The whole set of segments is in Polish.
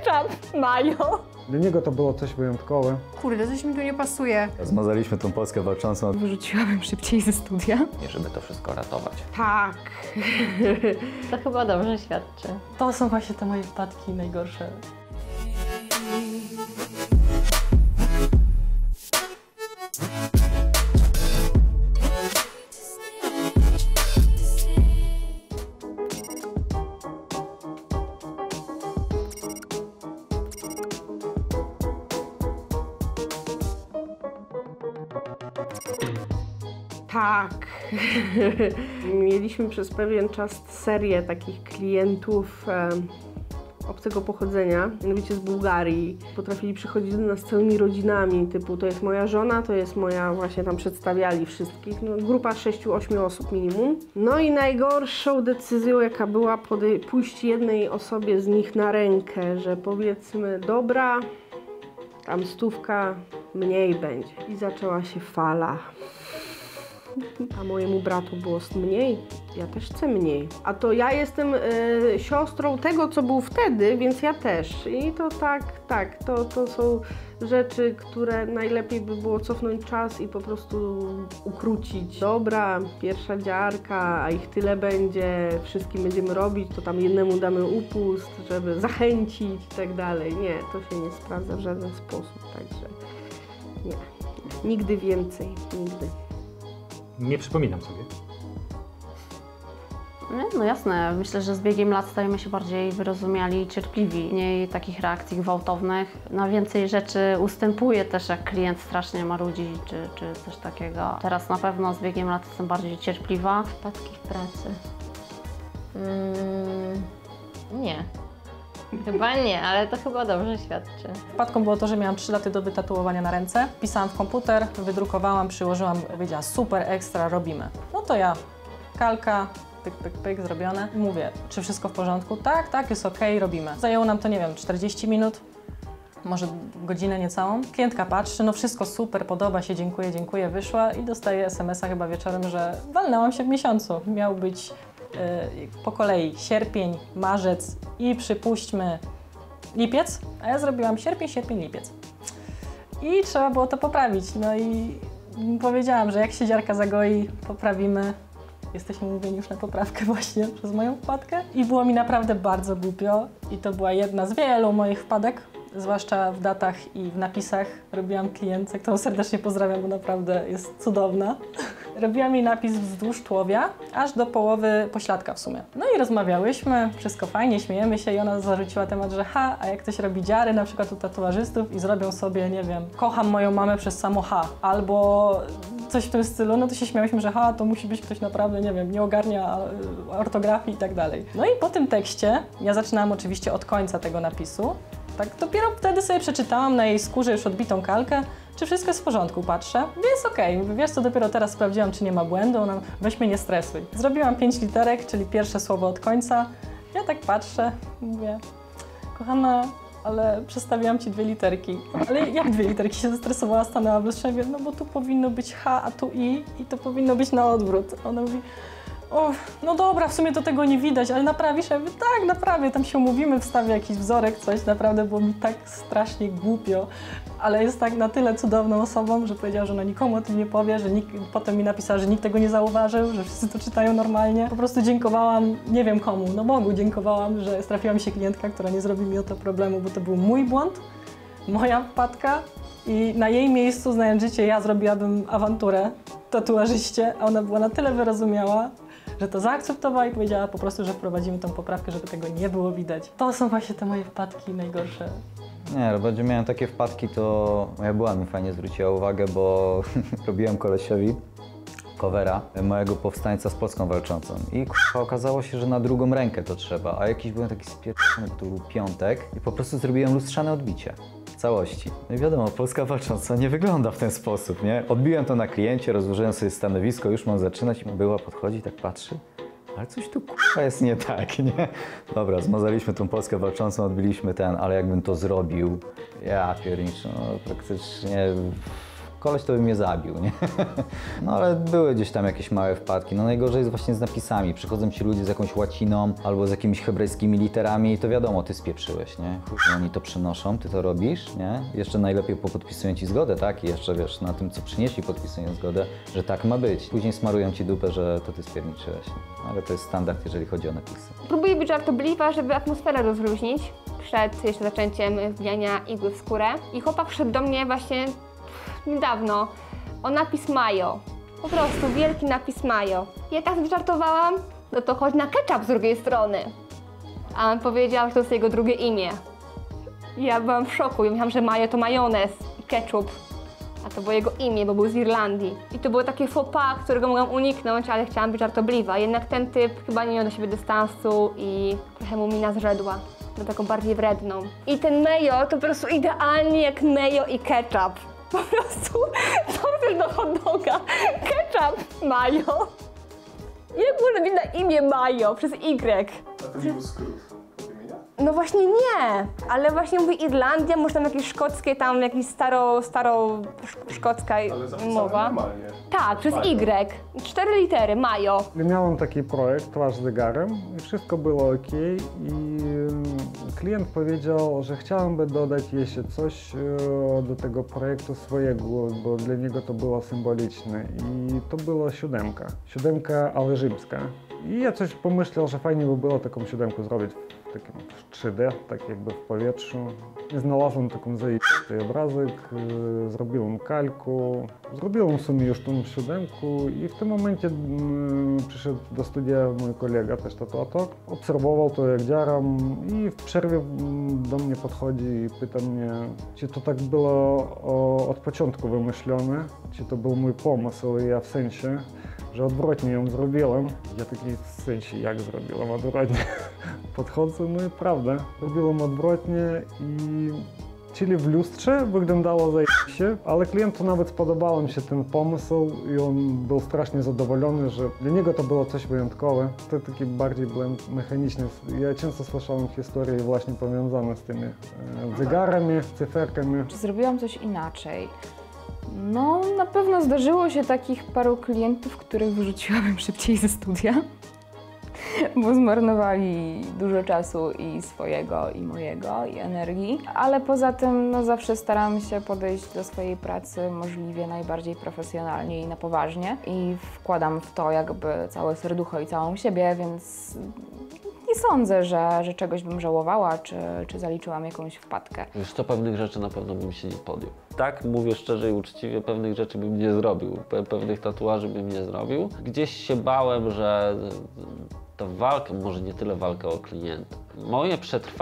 Czad mają. Dla niego to było coś wyjątkowe. Kurde, coś mi tu nie pasuje. Zmazaliśmy tą Polskę walczącą. Wyrzuciłabym szybciej ze studia. Nie, żeby to wszystko ratować. Tak. To chyba dobrze świadczy. To są właśnie te moje wpadki najgorsze. Tak. Mieliśmy przez pewien czas serię takich klientów obcego pochodzenia, mianowicie z Bułgarii. Potrafili przychodzić do nas całymi rodzinami, typu to jest moja żona, to jest moja, właśnie tam przedstawiali wszystkich. No, grupa 6-8 osób minimum. No i najgorszą decyzją, jaka była, pójść jednej osobie z nich na rękę, że powiedzmy, dobra, tam 100 mniej będzie. I zaczęła się fala. A mojemu bratu było mniej, ja też chcę mniej. A to ja jestem siostrą tego, co był wtedy, więc ja też. I to tak, to są rzeczy, które najlepiej by było cofnąć czas i po prostu ukrócić. Dobra, pierwsza dziarka, a ich tyle będzie, wszystkim będziemy robić, to tam jednemu damy upust, żeby zachęcić i tak dalej. Nie, to się nie sprawdza w żaden sposób, także nie. Nigdy więcej, nigdy. Nie przypominam sobie. No jasne, myślę, że z biegiem lat stajemy się bardziej wyrozumiali i cierpliwi. Mniej takich reakcji gwałtownych. Na więcej rzeczy ustępuje też, jak klient strasznie marudzi czy coś takiego. Teraz na pewno z biegiem lat jestem bardziej cierpliwa. Wpadki w pracy. Nie. Chyba nie, ale to chyba dobrze świadczy. Wpadką było to, że miałam 3 lata do wytatuowania na ręce. Pisałam w komputer, wydrukowałam, przyłożyłam, powiedziała super, ekstra, robimy. No to ja, kalka, pyk, pyk, pyk, zrobione. Mówię, czy wszystko w porządku? Tak, tak, jest okej, robimy. Zajęło nam to, nie wiem, 40 minut, może godzinę niecałą. Klientka patrzy, no wszystko super, podoba się, dziękuję, dziękuję, wyszła i dostaje SMS-a chyba wieczorem, że walnęłam się w miesiącu. Miał być po kolei sierpień, marzec i przypuśćmy lipiec, a ja zrobiłam sierpień, lipiec. I trzeba było to poprawić. No i powiedziałam, że jak się dziarka zagoi, poprawimy. Jesteśmy umówieni już na poprawkę właśnie przez moją wpadkę. I było mi naprawdę bardzo głupio i to była jedna z wielu moich wpadek, zwłaszcza w datach i w napisach. Robiłam klientce, którą serdecznie pozdrawiam, bo naprawdę jest cudowna. Robiłam jej napis wzdłuż tułowia, aż do połowy pośladka w sumie. No i rozmawiałyśmy, wszystko fajnie, śmiejemy się i ona zarzuciła temat, że a jak ktoś robi dziary na przykład u tatuażystów i zrobią sobie, nie wiem, kocham moją mamę przez samo albo coś w tym stylu, no to się śmiałyśmy, że to musi być ktoś naprawdę, nie wiem, nie ogarnia ortografii i tak dalej. No i po tym tekście, ja zaczynałam oczywiście od końca tego napisu, tak dopiero wtedy sobie przeczytałam na jej skórze już odbitą kalkę, czy wszystko jest w porządku, patrzę, jest okej. Wiesz co, dopiero teraz sprawdziłam, czy nie ma błędu, ona weź mnie nie stresuj. Zrobiłam 5 literek, czyli pierwsze słowo od końca. Ja tak patrzę, mówię, kochana, ale przestawiłam ci 2 literki. Ale jak 2 literki? Się zestresowała, stanęła w lustrze, no bo tu powinno być H, a tu I to powinno być na odwrót. Ona mówi, no dobra, w sumie to tego nie widać, ale naprawisz? Ja mówię, tak, naprawię, tam się umówimy, wstawię jakiś wzorek, coś, naprawdę było mi tak strasznie głupio, ale jest tak na tyle cudowną osobą, że powiedziała, że ona nikomu o tym nie powie, że potem mi napisała, że nikt tego nie zauważył, że wszyscy to czytają normalnie. Po prostu dziękowałam, nie wiem komu, no Bogu dziękowałam, że trafiła mi się klientka, która nie zrobi mi o to problemu, bo to był mój błąd, moja wpadka i na jej miejscu, znając życie, ja zrobiłabym awanturę tatuażyście, a ona była na tyle wyrozumiała, że to zaakceptowała i powiedziała po prostu, że wprowadzimy tą poprawkę, żeby tego nie było widać. To są właśnie te moje wpadki najgorsze. Nie, ale bardziej miałem takie wpadki, to moja była mi fajnie zwróciła uwagę, bo robiłem kolesiowi covera mojego powstańca z Polską walczącą i okazało się, że na drugą rękę to trzeba, a jakiś byłem taki spierdolony, to był piątek i po prostu zrobiłem lustrzane odbicie. W całości. No i wiadomo, Polska walcząca nie wygląda w ten sposób, nie? Odbiłem to na kliencie, rozłożyłem sobie stanowisko, już mam zaczynać i była podchodzi, tak patrzy. Ale coś tu jest nie tak, nie? Dobra, zmazaliśmy tą Polskę walczącą, odbiliśmy ale jakbym to zrobił, ja pierniczę, no praktycznie koleś to by mnie zabił, nie? No ale były gdzieś tam jakieś małe wpadki. No najgorzej jest właśnie z napisami. Przychodzą ci ludzie z jakąś łaciną albo z jakimiś hebrajskimi literami i to wiadomo, ty spieprzyłeś, nie? Oni to przynoszą, ty to robisz, nie? Jeszcze najlepiej podpisują ci zgodę, tak? I jeszcze wiesz, na tym co przynieśli podpisują zgodę, że tak ma być. Później smarują ci dupę, że to ty spierniczyłeś. Ale to jest standard, jeżeli chodzi o napisy. Próbuję być żartobliwa, żeby atmosferę rozluźnić przed jeszcze zaczęciem wbijania igły w skórę. I chłopak wszedł do mnie właśnie niedawno o napis Mayo. Po prostu wielki napis Mayo. Ja tak żartowałam, no to chodź na ketchup z drugiej strony. A on powiedział, że to jest jego drugie imię. I ja byłam w szoku. Ja myślałam, że Mayo to majonez i ketchup. A to było jego imię, bo był z Irlandii. I to było takie faux pas, którego mogłam uniknąć, ale chciałam być żartobliwa. Jednak ten typ chyba nie miał do siebie dystansu i trochę mu mina zrzedła. Do taką bardziej wredną. I ten mayo to po prostu idealnie jak mayo i ketchup. Po prostu, co chcesz do hot doga? Ketchup, mayo. Jak można mieć na imię mayo przez Y? A to nie był skrót od imienia? No właśnie nie, ale właśnie mówi Irlandia, może tam jakieś szkockie, tam jakieś szkocka Ale zapisane mowa. normalnie. Tak, przez Mayo. Y. 4 litery, mayo. Miałem taki projekt, Twarz zegarem i wszystko było ok. I klient powiedział, że chciałby dodać jeszcze coś do tego projektu swojego, bo dla niego to było symboliczne. I to była siódemka. Siódemka, ale rzymska. I ja coś pomyślał, że fajnie by było taką siódemkę zrobić w takim 3D, tak jakby w powietrzu. I znalazłem taką zajebisty obrazek, zrobiłem kalku, zrobiłem w sumie już tą siódemkę i w tym momencie przyszedł do studia mój kolega, też tatuator, obserwował to jak działam i w przerwie do mnie podchodzi i pyta mnie, czy to tak było od początku wymyślone, czy to był mój pomysł i ja w sensie, że odwrotnie ją zrobiłem. Ja taki w sensie, jak zrobiłem odwrotnie. Podchodzę, no i prawda, robiłem odwrotnie i czyli w lustrze wyglądało zajebiście, ale klientu nawet spodobał mi się ten pomysł i on był strasznie zadowolony, że dla niego to było coś wyjątkowe. To taki bardziej blend mechaniczny. Ja często słyszałem historie właśnie powiązane z tymi zegarami, cyferkami. Czy zrobiłam coś inaczej? No, na pewno zdarzyło się takich paru klientów, których wyrzuciłabym szybciej ze studia, bo zmarnowali dużo czasu i swojego, i mojego, i energii. Ale poza tym no, zawsze staram się podejść do swojej pracy możliwie najbardziej profesjonalnie i na poważnie. I wkładam w to jakby całe serducho i całą siebie, więc nie sądzę, że czegoś bym żałowała, czy zaliczyłam jakąś wpadkę. Wiesz co, pewnych rzeczy na pewno bym się nie podjął. Tak, mówię szczerze i uczciwie, pewnych rzeczy bym nie zrobił, pewnych tatuaży bym nie zrobił. Gdzieś się bałem, że ta walka, może nie tyle walka o klienta. Moje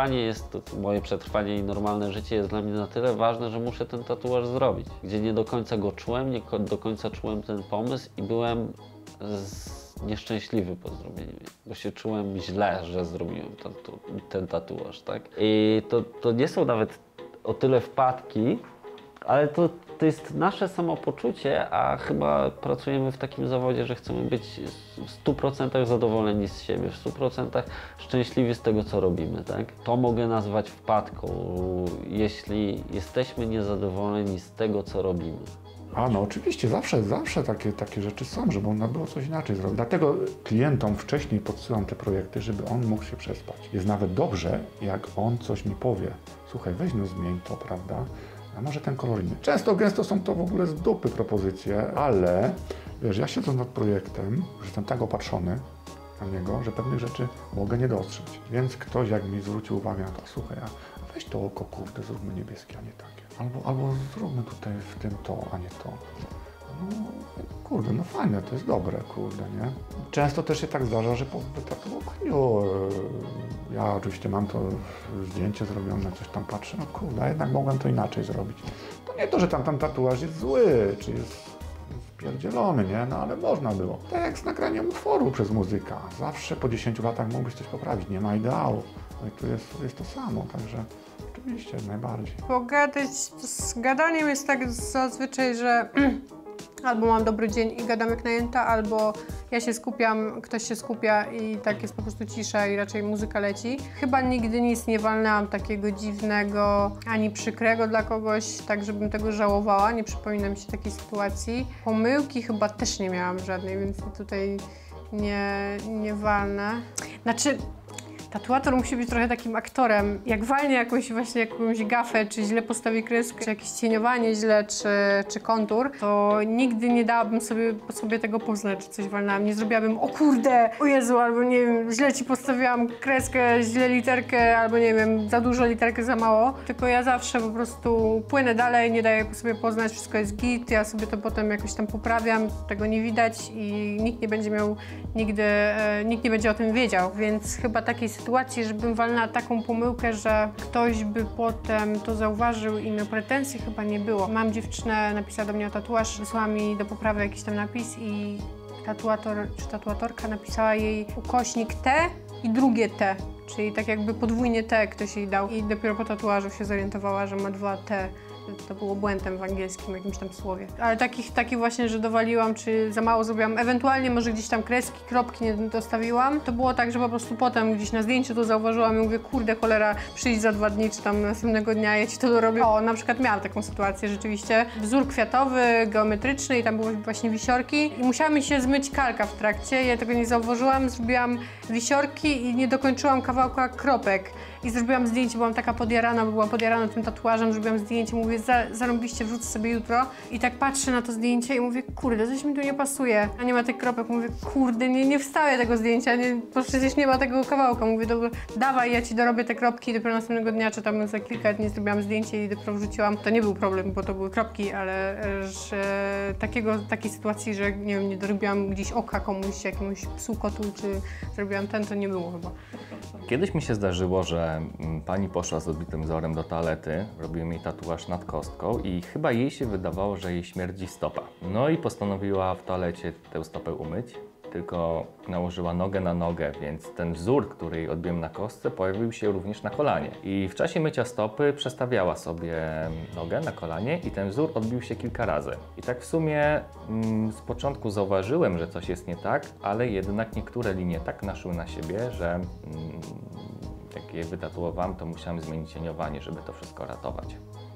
przetrwanie i normalne życie jest dla mnie na tyle ważne, że muszę ten tatuaż zrobić. Gdzie nie do końca go czułem, nie do końca czułem ten pomysł i byłem nieszczęśliwy po zrobieniu, bo się czułem źle, że zrobiłem ten tatuaż, tak? I to nie są nawet o tyle wpadki, ale to jest nasze samopoczucie, a chyba pracujemy w takim zawodzie, że chcemy być w 100% zadowoleni z siebie, w 100% szczęśliwi z tego, co robimy, tak? To mogę nazwać wpadką, jeśli jesteśmy niezadowoleni z tego, co robimy. A no oczywiście, zawsze takie rzeczy są, żeby można było coś inaczej zrobić. Dlatego klientom wcześniej podsyłam te projekty, żeby on mógł się przespać. Jest nawet dobrze, jak on coś mi powie. Słuchaj, weź no zmień to, prawda? A może ten kolor inny. Gęsto są to w ogóle z dupy propozycje, ale wiesz, ja siedząc nad projektem, już jestem tak opatrzony na niego, że pewnych rzeczy mogę nie dostrzec. Więc ktoś jak mi zwrócił uwagę na to, słuchaj, a weź to oko, kurde, zróbmy niebieskie, a nie takie. Albo zróbmy tutaj w tym to, a nie to. No kurde, no fajne, to jest dobre, kurde, nie? Często też się tak zdarza, że po wytatuowaniu ja oczywiście mam to zdjęcie zrobione, coś tam patrzę, no kurde, a jednak mogłem to inaczej zrobić. To nie to, że tam tatuaż jest zły, czy jest spierdzielony, nie? No ale można było. Tak jak z nagraniem utworu przez muzyka. Zawsze po 10 latach mógłbyś coś poprawić, nie ma ideału. No i tu jest to samo, także oczywiście, najbardziej. Pogadać z gadaniem jest tak zazwyczaj, że albo mam dobry dzień i gadam jak najęta, albo ja się skupiam, ktoś się skupia i tak jest po prostu cisza i raczej muzyka leci. Chyba nigdy nic nie walnęłam takiego dziwnego, ani przykrego dla kogoś, tak żebym tego żałowała, nie przypomina mi się takiej sytuacji. Pomyłki chyba też nie miałam żadnej, więc tutaj nie walnę. Znaczy, tatuator musi być trochę takim aktorem. Jak walnie jakąś gafę, czy źle postawi kreskę, czy jakieś cieniowanie źle, czy kontur, to nigdy nie dałabym sobie tego poznać, czy coś walnęłam. Nie zrobiłabym, o kurde, o Jezu, albo nie wiem, źle ci postawiłam kreskę, źle literkę, albo nie wiem, za dużo literkę, za mało. Tylko ja zawsze po prostu płynę dalej, nie daję sobie poznać, wszystko jest git, ja sobie to potem jakoś tam poprawiam, tego nie widać i nikt nie będzie miał nigdy, nikt nie będzie o tym wiedział, więc chyba takiej sytuacji, żebym walnęła taką pomyłkę, że ktoś by potem to zauważył i miał pretensje, chyba nie było. Mam dziewczynę, napisała do mnie o tatuaż, wysłała mi do poprawy jakiś tam napis i tatuator czy tatuatorka napisała jej ukośnik T i drugie T, czyli tak jakby podwójnie T ktoś jej dał i dopiero po tatuażu się zorientowała, że ma 2 T. To było błędem w angielskim, jakimś tam słowie. Ale takich właśnie, że dowaliłam, czy za mało zrobiłam, ewentualnie może gdzieś tam kreski, kropki nie dostawiłam. To było tak, że po prostu potem gdzieś na zdjęciu to zauważyłam i mówię, kurde cholera, przyjdź za 2 dni, czy tam następnego dnia, ja ci to dorobię. O, na przykład miałam taką sytuację rzeczywiście. Wzór kwiatowy, geometryczny i tam były właśnie wisiorki i musiała mi się zmyć kalka w trakcie, ja tego nie zauważyłam, zrobiłam wisiorki i nie dokończyłam kawałka kropek. I zrobiłam zdjęcie, byłam taka podjarana, bo byłam podjarana tym tatuażem, zrobiłam zdjęcie, mówię, zarąbiście, wrzucę sobie jutro. I tak patrzę na to zdjęcie i mówię, kurde, coś mi tu nie pasuje. A nie ma tych kropek, mówię, kurde, nie wstawię tego zdjęcia, bo przecież nie ma tego kawałka. Mówię, dobra, dawaj, ja ci dorobię te kropki i dopiero następnego dnia, czy tam za kilka dni zrobiłam zdjęcie i dopiero wrzuciłam. To nie był problem, bo to były kropki, ale że takiej sytuacji, że nie wiem, nie dorobiłam gdzieś oka komuś, jakiemuś psu, kotu, czy zrobiłam to nie było chyba. Kiedyś mi się zdarzyło, że pani poszła z odbitym wzorem do toalety, robiłem jej tatuaż nad kostką i chyba jej się wydawało, że jej śmierdzi stopa. No i postanowiła w toalecie tę stopę umyć, tylko nałożyła nogę na nogę, więc ten wzór, który jej odbiłem na kostce, pojawił się również na kolanie. I w czasie mycia stopy przestawiała sobie nogę na kolanie i ten wzór odbił się kilka razy. I tak w sumie z początku zauważyłem, że coś jest nie tak, ale jednak niektóre linie tak naszły na siebie, że jak je wytatuowałem, to musiałem zmienić cieniowanie, żeby to wszystko ratować.